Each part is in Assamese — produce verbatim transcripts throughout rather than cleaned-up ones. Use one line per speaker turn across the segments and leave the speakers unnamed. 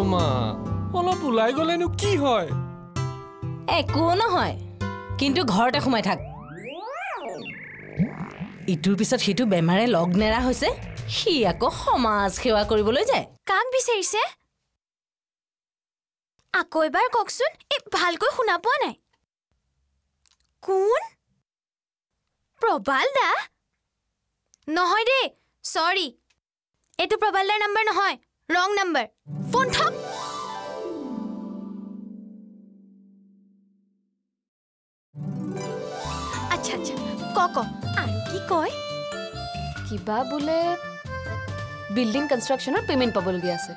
মা অলপ ওলাই গলেনো কি হয়
একো নহয় কিন্তু ঘৰতে সোমাই থাক ইটোৰ পিছত সিটো বেমাৰে লগ নেৰা হৈছে সি আকৌ সমাজ সেৱা কৰিবলৈ যায়
কাক বিচাৰিছে আকৌ এবাৰ কওকচোন এ ভালকৈ শুনা পোৱা নাই কোন প্ৰবাল দা নহয় দে সৰি এটো প্ৰবাল দাৰ নাম্বাৰ নহয় ৰং নাম্বাৰ ফোন থক আচ্ছা আচ্ছা কক আৰু কি কয়
কিবা বোলে বিল্ডিং কনষ্ট্ৰাকচনৰ পেমেন্ট পাবলগীয়া আছে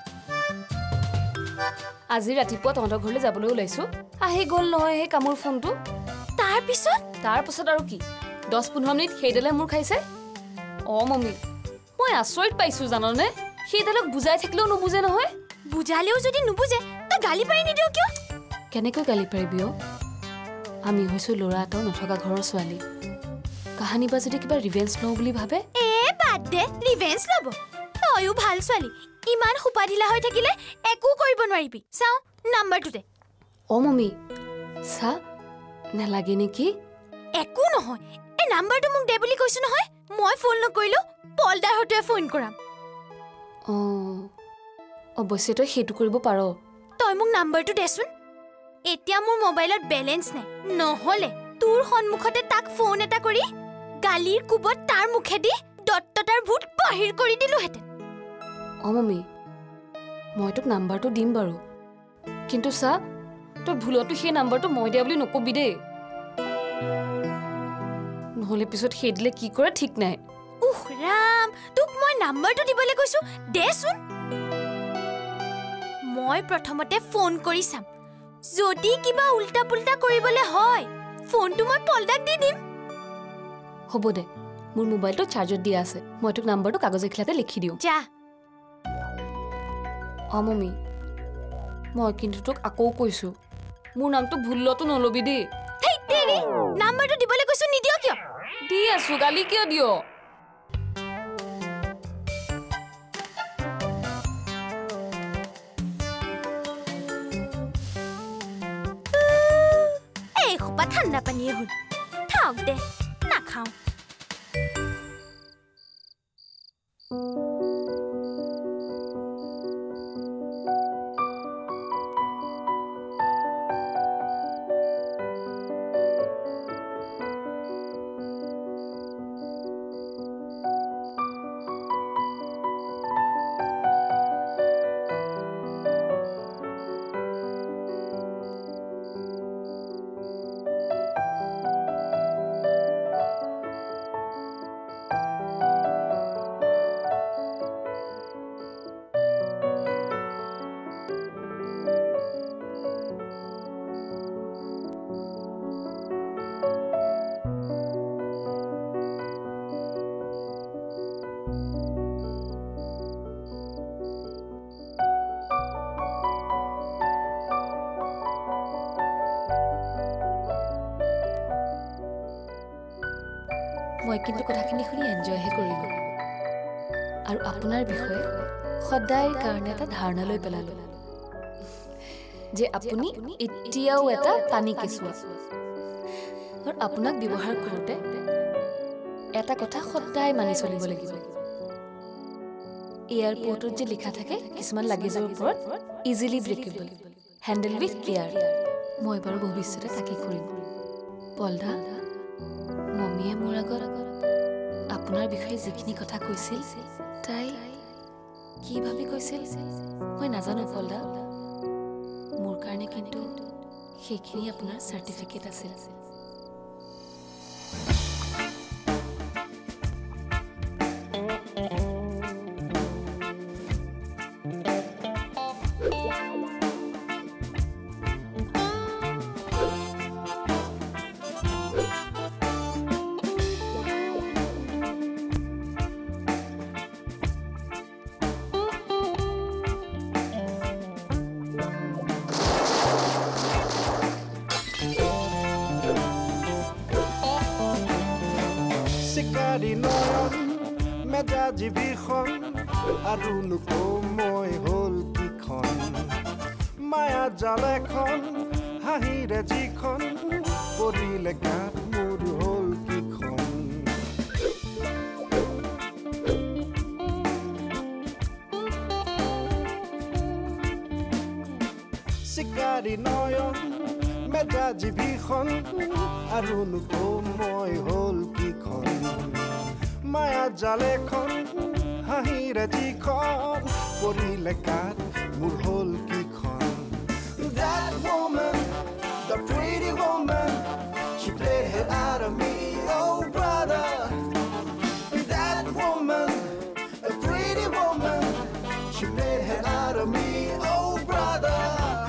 আজি ৰাতিপুৱা তহঁতৰ ঘৰলৈ যাবলৈ ওলাইছো আহি গ'ল নহয় সেই কামৰ ফোনটো
তাৰ পিছত
তাৰ পিছত আৰু কি দহ পোন্ধৰ মিনিট সেইডালে মোৰ খাইছে অ মম্মি মই আচৰিত পাইছো জাননে সেইডালক বুজাই থাকিলেও নুবুজে নহয়
বুজালেও যদি নুবুজে তই গালি পাৰি নিদিও কিয়
কেনেকৈ গালি পাৰিবি অ আমি হৈছো ল'ৰা এটাও নথকা ঘৰৰ ছোৱালী কাহানী বা যদি কিবা ৰিভেঞ্চ লওঁ বুলি ভাবে
এ বাদ দে ৰিভেঞ্চ ল'ব তয়ো ভাল ছোৱালী ইমান সুপাধিলা হৈ থাকিলে একো কৰিব নোৱাৰিবি চাও নাম্বাৰটো দে
অ মম্মি চা নালাগে নেকি
একো নহয় এই নাম্বাৰটো মোক দে বুলি কৈছো নহয় মই ফোন নকৰিলো পলদাৰ হতে ফোন কৰাম
অ অৱশ্যে তই সেইটো কৰিব পাৰ
তই মোক নাম্বাৰটো দেচোন এতিয়া মোৰ মোবাইলত বেলেন্স নাই নহলে তোৰ সন্মুখতে তাক ফোন এটা কৰি গালিৰ কুবত তাৰ মুখেদি দত্ততাৰ ভূত বাহিৰ কৰি দিলো হেতেন
অ মম্মি মই তোক নাম্বাৰটো দিম বাৰু কিন্তু চা তই ভুলতো সেই নাম্বাৰটো মই দিয়া বুলি নকবি দেই নহলে পিছত সেই দিলে কি কৰে ঠিক নাই
উহ ৰাম তোক মই নাম্বাৰটো দিবলৈ কৈছো দেচোন মই প্ৰথমতে ফোন কৰি চাম যদি কিবা উল্টা পুল্টা কৰিবলৈ হয় ফোনটো মই পলদাক দি দিম
হ'ব দে মোৰ মোবাইলটো চাৰ্জত দিয়া আছে মই তোক নাম্বাৰটো কাগজ এখিলাতে লিখি দিওঁ
যা
অ মম্মি মই কিন্তু তোক আকৌ কৈছো মোৰ নামটো ভুলতো নলবি দেই
হেই তেৰি নাম্বাৰটো দিবলৈ কৈছো নিদিও কিয়
দি আছো গালি কিয় দিয়
এই খোপা ঠাণ্ডা পানীয়ে হ'ল থাওক দে নাখাওঁ
মই কিন্তু কথাখিনি শুনি এনজয়হে কৰিলোঁ আৰু আপোনাৰ বিষয়ে সদায়ৰ কাৰণে এটা ধাৰণা লৈ পেলালোঁ যে আপুনি এতিয়াও এটা টানি কেঁচুৱা আৰু আপোনাক ব্যৱহাৰ কৰোঁতে এটা কথা সদায় মানি চলিব লাগিব এয়াৰপৰ্টত যে লিখা থাকে কিছুমান লাগেজৰ ওপৰত easily breakable handle with care মই বাৰু ভৱিষ্যতে তাকে কৰিম পলদা মম্মীয়ে মোৰ আগত আপোনাৰ বিষয়ে যিখিনি কথা কৈছিল তাই কি ভাবি কৈছিল মই নাজানো পলদা মোৰ কাৰণে কিন্তু সেইখিনি আপোনাৰ চাৰ্টিফিকেট আছিল
মেজাজি বিষণ আৰু নুকো মই হ'ল কিখন মায়া জালেখন হাঁহিৰে যিখন পৰিলে গাত মোৰ হ'ল কিখন চিকাৰী নয়ন মেজাজি ভীষণ আৰু মই হ'ল কিখন মায়া জালেখন হাঁহিৰে যিখন পৰিলে গাত মোৰ হ'ল কিখন That woman, the pretty woman, she played her out of me, oh brother. That woman, a pretty woman, she played her out of me, oh brother.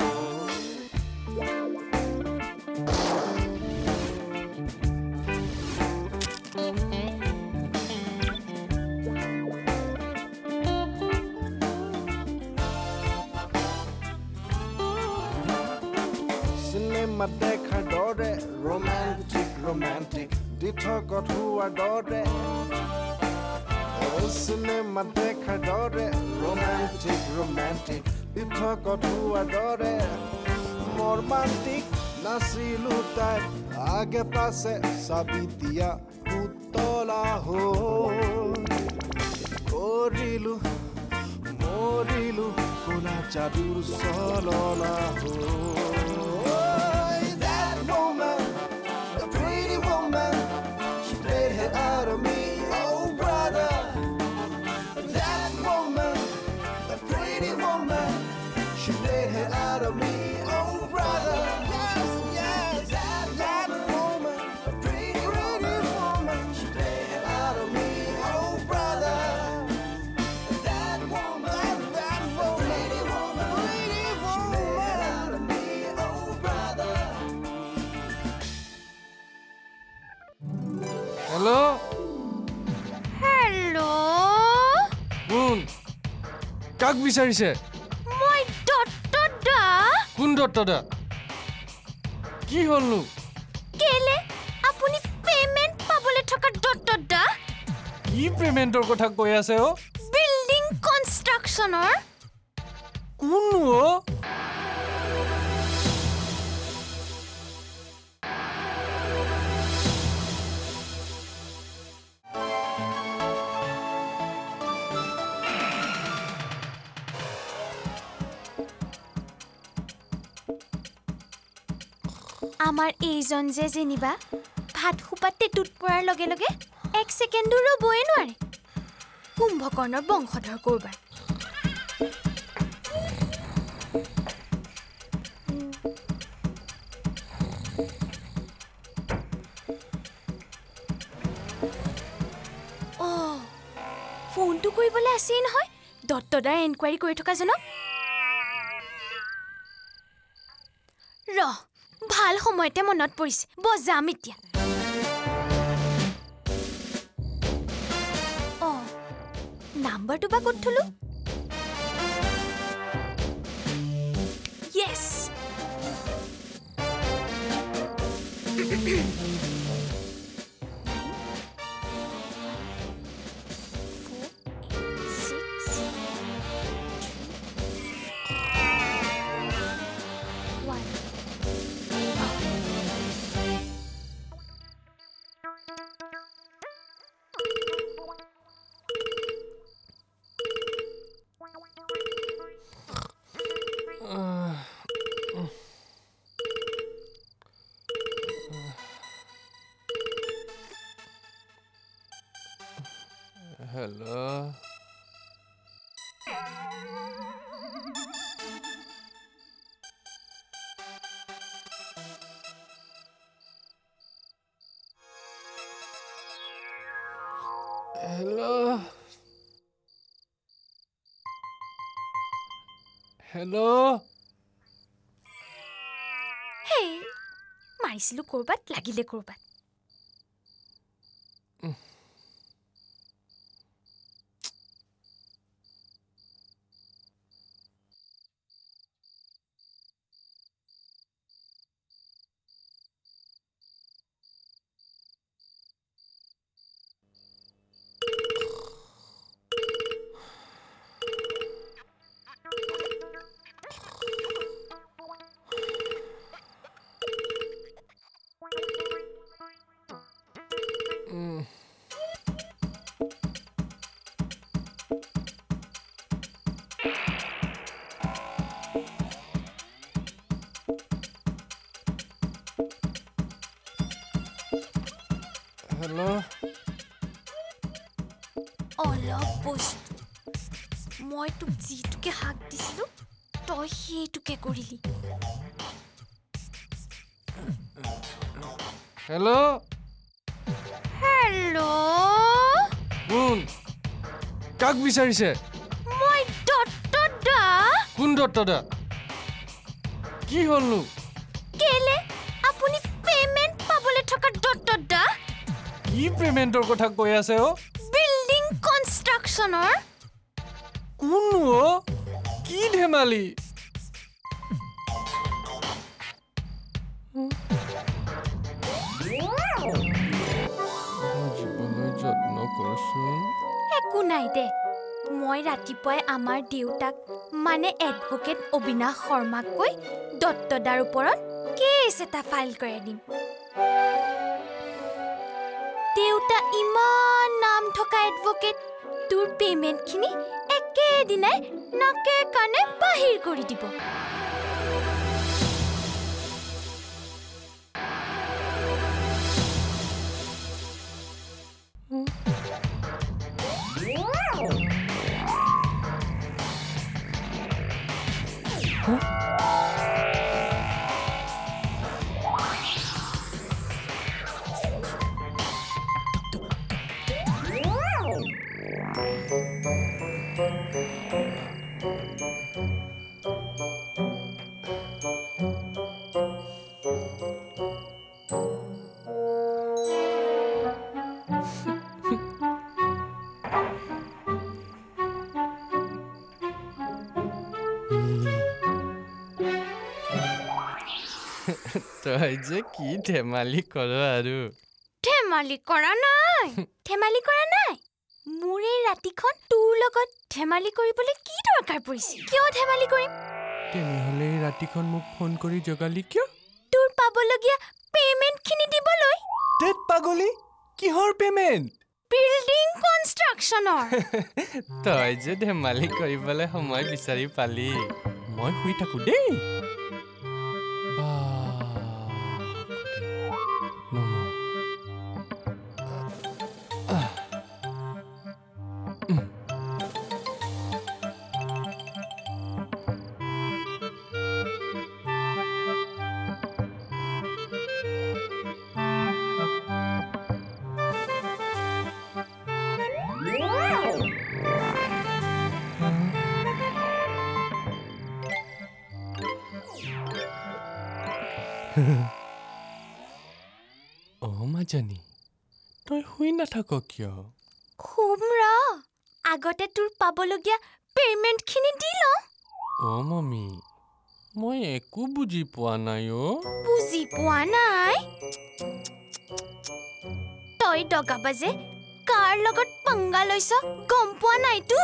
Cinema dekhar dore romantic romantic dithokot huar dore Oh cinema dekhar dore romantic romantic dithokot huar dore romantic nasilu tai age pase sabitia utola ho korilu morilu kola jadur solola ho out of me, oh brother. That woman, a pretty woman, she played her out of me, oh brother. Yes, yes, that, that woman, a pretty, pretty woman, she played her out of me, oh brother. That woman, that, that woman, pretty woman, pretty woman, she played her out of me, oh brother.
Hello? কাক বিচাৰিছে
মই দত্তদা
কোন দত্তদা কি হলনো
কেলে আপুনি পেমেন্ট পাবলে থকা দত্তদা
কি পেমেন্টৰ কথা কৈ আছে ও
বিল্ডিং কনষ্ট্ৰাকচনৰ
কোন ও
আমাৰ এইজন যে যেনিবা ভাত খুপাতে টুট পৰাৰ লগে লগে এক সেকেন্ডৰ ৰবই নোৱাৰে কুম্ভকৰ্ণৰ বংশধৰ কৰবাৰ অ ফোনটো কৰিবলৈ আছে নহয় দত্তদাৰ এনকুৱাৰী কৰি থকা জনক ৰ ভাল সময়তে মনত পৰিছে বজাম এতিয়া অ নাম্বাৰটো বা ক'ত থলো য়েছ
Hello. Hello. Hello.
Hey, মাৰিছিলো কৰবাত লাগিলে কৰবাত
হেল্ল'
অলপ বস্তু মই তোক যিটোকে হাক দিছিলো তই সেইটোকে কৰিলি
হেল্ল'
হেল্ল'
কোন কাক বিচাৰিছে
মই দত্ত দা
কোন দত্ত দা কি হ'লনো
কেলে আপুনি পেমেন্ট পাবলৈ থকা দত্ত দা
কি পেমেন্টৰ কথা কৈ আছে অ
বিল্ডিং কনষ্ট্ৰাকচনৰ
কোননো অ কি ধেমালি জীৱলৈ যত্ন কৰচোন
একো নাই দে মই ৰাতিপুৱাই আমাৰ দেউতাক মানে এডভোকেট অবিনাশ শৰ্মাক কৈ দত্তদাৰ ওপৰত কেছ এটা ফাইল কৰাই দিম দেউতা ইমান নাম থকা এডভোকেট তোৰ পেমেণ্টখিনি একেদিনাই নাকে কাণে বাহিৰ কৰি দিব
তই যে কি ধেমালি কৰ আৰু
ধেমালি কৰা নাই ধেমালি কৰা নাই মোৰ এই ৰাতিখন তোৰ লগত ধেমালি কৰিবলৈ কি দৰকাৰ পৰিছে কিয় ধেমালি কৰিম
তেনেহ'লে এই ৰাতিখন মোক ফোন কৰি জগালি কিয়
তোৰ পাবলগীয়া পেমেণ্টখিনি দিবলৈ
তেত পাগলি কিহৰ পেমেণ্ট
বিল্ডিং কনষ্ট্ৰাকচনৰ
তই যে ধেমালি কৰিবলৈ সময় বিচাৰি পালি মই শুই থাকো দেই অ মাজনী তই শুই নাথাক কিয়
খুব ৰ আগতে তোৰ পাবলগীয়া পেমেণ্টখিনি দি লওঁ
অ মমি মই একো বুজি পোৱা নাই অ
বুজি পোৱা নাই তই দগাবাজে কাৰ লগত পংগা লৈছ গম পোৱা নাইতো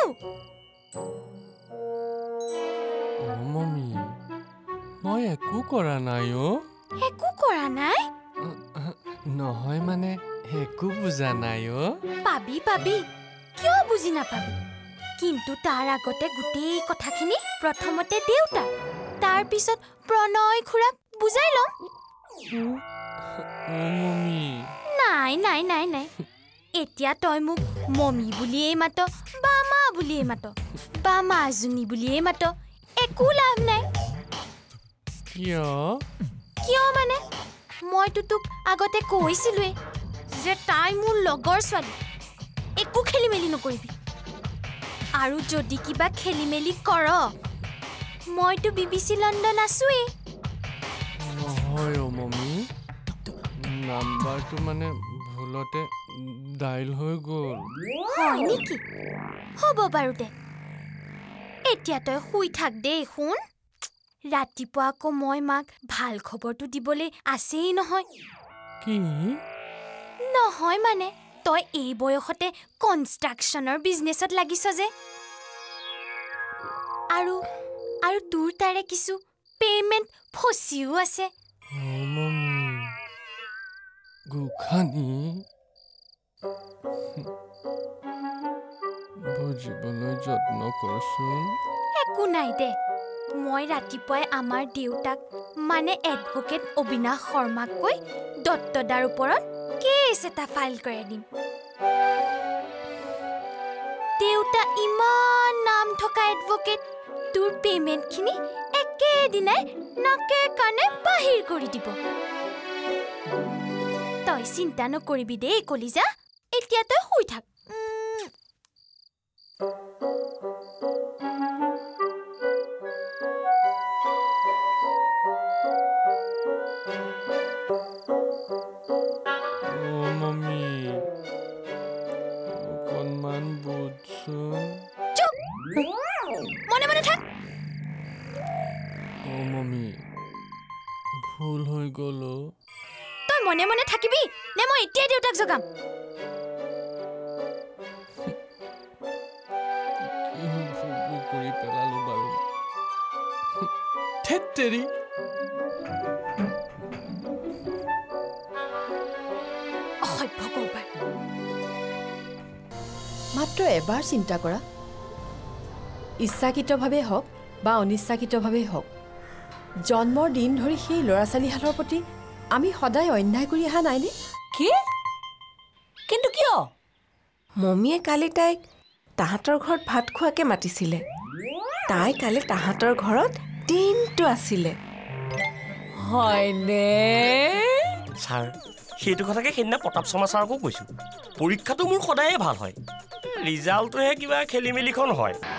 অ মমি মই একো কৰা নাই অ
একো কৰা নাই
নহয় মানে একো বুজা নাই অ
পাবি পাবি কিয় বুজি নাপাবি কিন্তু তাৰ আগতে গোটেই কথাখিনি প্ৰথমতে দেউতা তাৰ পিছত প্ৰণয় খুৰাক বুজাই ল'ম
অ মমি
নাই নাই নাই নাই এতিয়া তই মোক মমি বুলিয়েই মাত বা মা বুলিয়েই মাত বা মাজনী বুলিয়েই মাত একো লাভ নাই
কিয়
কিয় মানে মইতো তোক আগতে কৈছিলোৱে যে তাই মোৰ লগৰ ছোৱালী একো খেলি মেলি নকৰিবি আৰু যদি কিবা খেলি মেলি কৰ মইতো বি বি চি লণ্ডন আছোৱেই
নহয় অ মমি নাম্বাৰটো মানে ভুলতে ডাইল হৈ গ'ল
হয় নেকি হ'ব বাৰু দে এতিয়া তই শুই থাক দেই শুন ৰাতিপুৱা আকৌ মই মাক ভাল খবৰটো দিবলৈ আছেই নহয়
কি
নহয় মানে তই এই বয়সতে কনষ্ট্ৰাকচনৰ বিজনেছত লাগিছ যে আৰু আৰু তোৰ তাৰে কিছু পেমেণ্ট ফচিও আছে
অ মমি গোখানি বুজিবলৈ যত্ন কৰচোন
একো নাই দে মই ৰাতিপুৱাই আমাৰ দেউতাক মানে এডভোকেট অবিনাশ শৰ্মাক কৈ দত্তদাৰ ওপৰত কেছ এটা ফাইল কৰাই দিম দেউতা ইমান নাম থকা এডভোকেট তোৰ পেমেণ্টখিনি একেদিনাই নাকে কাণে বাহিৰ কৰি দিব তই চিন্তা নকৰিবি দেই কলিজা এতিয়া তই শুই থাক মনে মনে থাক
ও মমি ভুল হৈ গ'ল
তই মনে মনে থাকিবি নে মই এতিয়াই দেউতাক জগাম
ভুল কৰি পেলালো বাৰু থেত তেৰি
অসভ্য কৰবাৰ
মাত্ৰ এবাৰ চিন্তা কৰা ইচ্ছাকৃতভাৱে হওক বা অনিচ্ছাকৃতভাৱে হওক জন্মৰ দিন ধৰি সেই ল'ৰা ছোৱালীহালৰ প্ৰতি আমি সদায় অন্যায় কৰি অহা নাইনে
কি কিন্তু কিয়
মমিয়ে কালি তাইক তাহাঁতৰ ঘৰত ভাত খোৱাকে মাতিছিলে তাই কালি তাহাঁতৰ ঘৰত দিনটো আছিলে
হয়নে
ছাৰ সেইটো কথাকে সেইদিনা প্ৰতাপ শৰ্মা ছাৰকো কৈছোঁ পৰীক্ষাটো মোৰ সদায়ে ভাল হয় ৰিজাল্টটোহে কিবা খেলি মেলিখন হয়